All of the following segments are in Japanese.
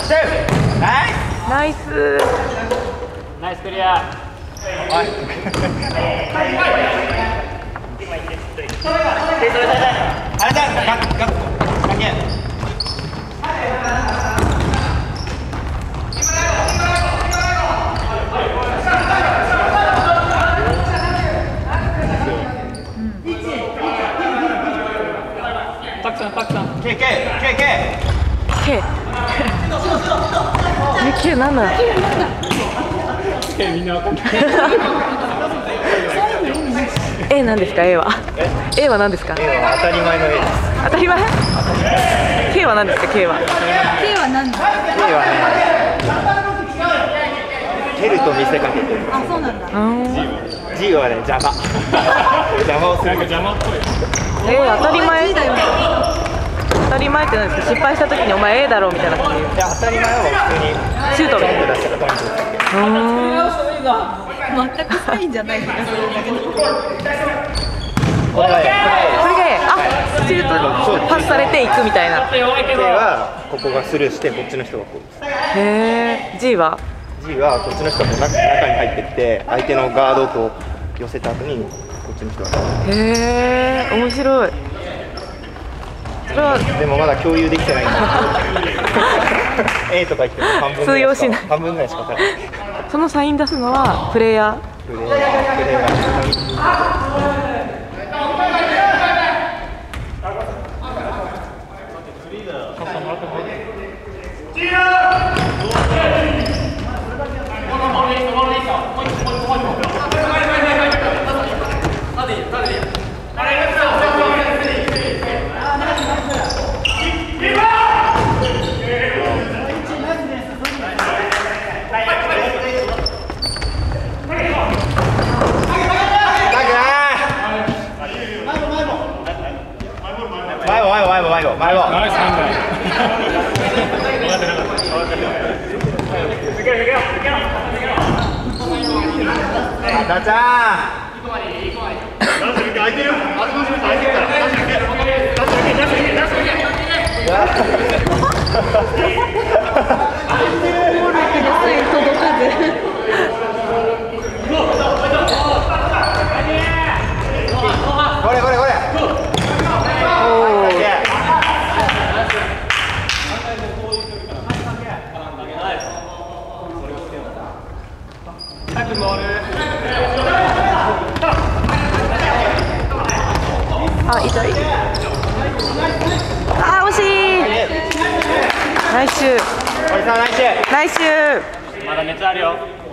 ナイス。 ナイスクリア。たくさん。K。 K なんだ。 みんなわかんない。 A なんですか A は。A は何ですか。 A は当たり前の A です。 当たり前。K は何ですか K は。 K は何ですか。 K はね、蹴ると見せかけてる。 あ、そうなんだ。 G はね、邪魔。邪魔をする。 邪魔っぽい。 当たり前。当たり前って何ですか。失敗した時にお前 A だろうみたいな感じ。 いや、当たり前は普通にシュートで。 出したらポイントです。 全くサインじゃない気がするんだけど。 これが A。 シュートパスされていくみたいな。 K はここがスルーしてこっちの人がこうです。 へえ。G は。 G はこっちの人が中に入ってきて相手のガードと寄せた後にこっちの人が。 へえ、面白い。それはでもまだ共有できてないんだ。A とか言っても通用しない。 半分ぐらいしか分からない。 そのサイン出すのはプレイヤー。 プレイヤー。前を。ダちゃん。これ。 あ、痛い。あ、惜しい。ナイスシュー。ナイスシュー。 まだ熱あるよ。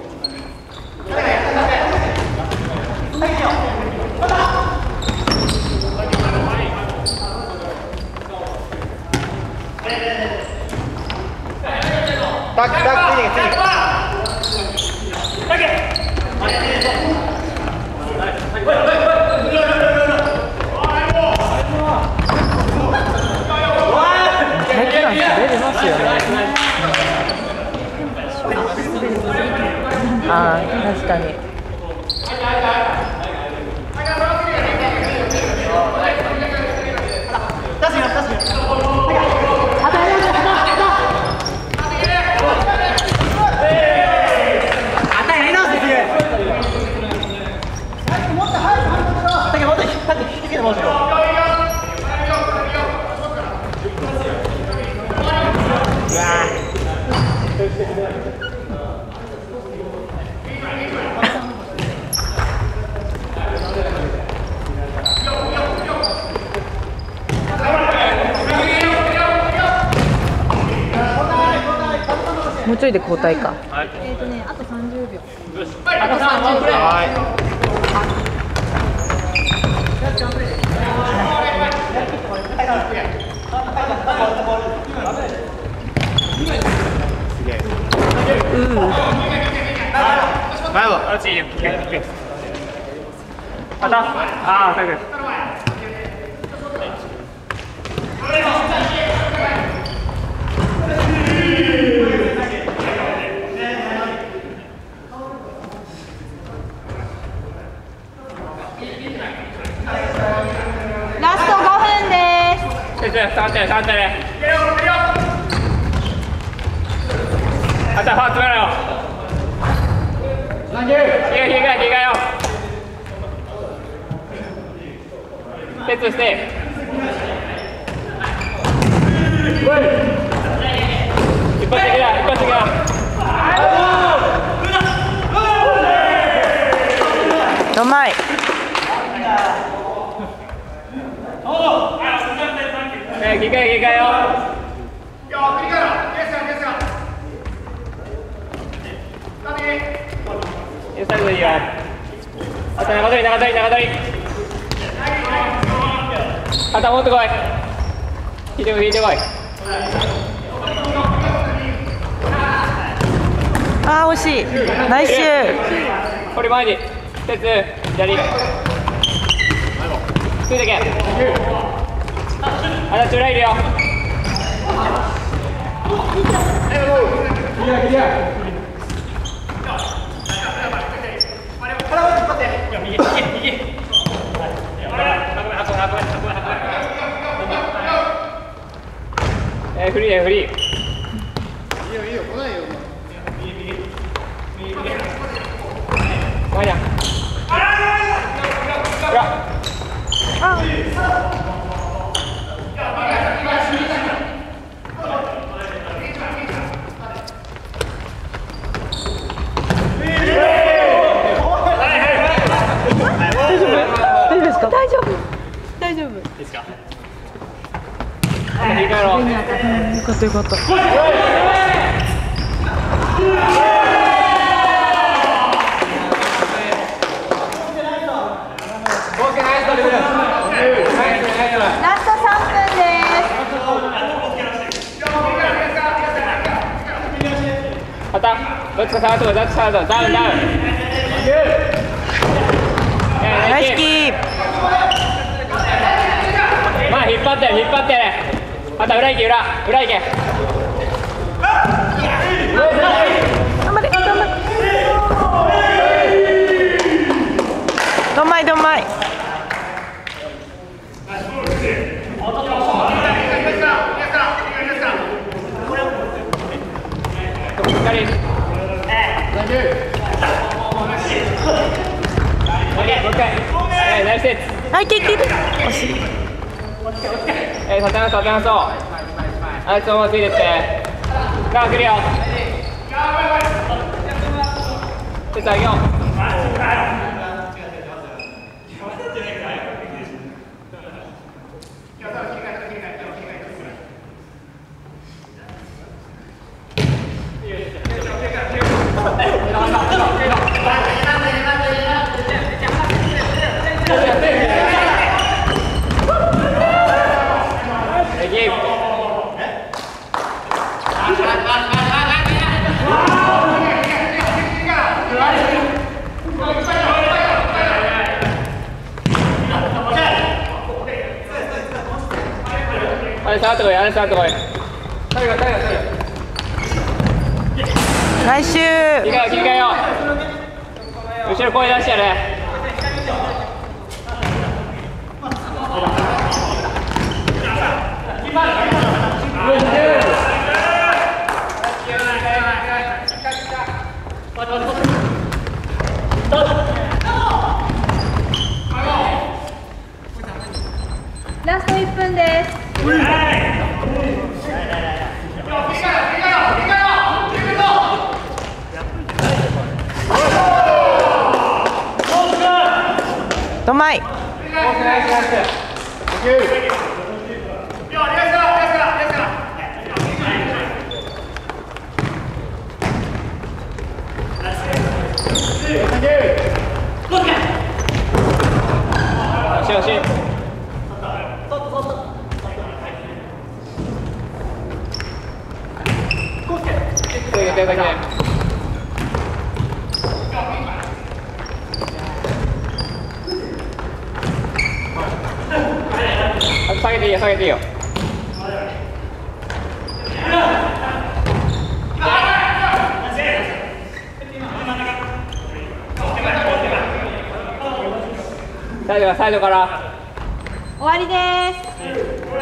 タックああ、確かに。もうちょいで交代か。 あと30秒。 あと30秒。 はい。前を。 あっちいいよ。また。ああ、大丈夫。 ラスト5分です。 3点。 あとはファー詰めろよ。切り替えよ。セットして。一発的だ。 うまい。 切り替えよ。最後でいいよ。あと長取り。肩持ってこい。引いてこい。 あー惜しい。ナイス。 これ前に。セット左。ついてけ。あと裏いるよ。フリーだよ、フリー。いいよ、来ないよ。前だ。 大丈夫。 いいですか。切り替えろ。 よかったよかった。 ラスト3分です。 肩、どっちか下がってこい、ダウン。 ナイスキープ。 まあ引っ張って肩裏行け。 頑張れ。どんまい。 ナイスセット。 はい、惜しい。 立てなそう。あいつもついてって。ガー来るよ。セットあげよう。下がってこい。 ナイスシュー。 切り替えよう。後ろ声出してやれ。 ラスト1分です。 どまい。 惜しい。下げていいよ、下げていいよ。サイドから。 終わりです。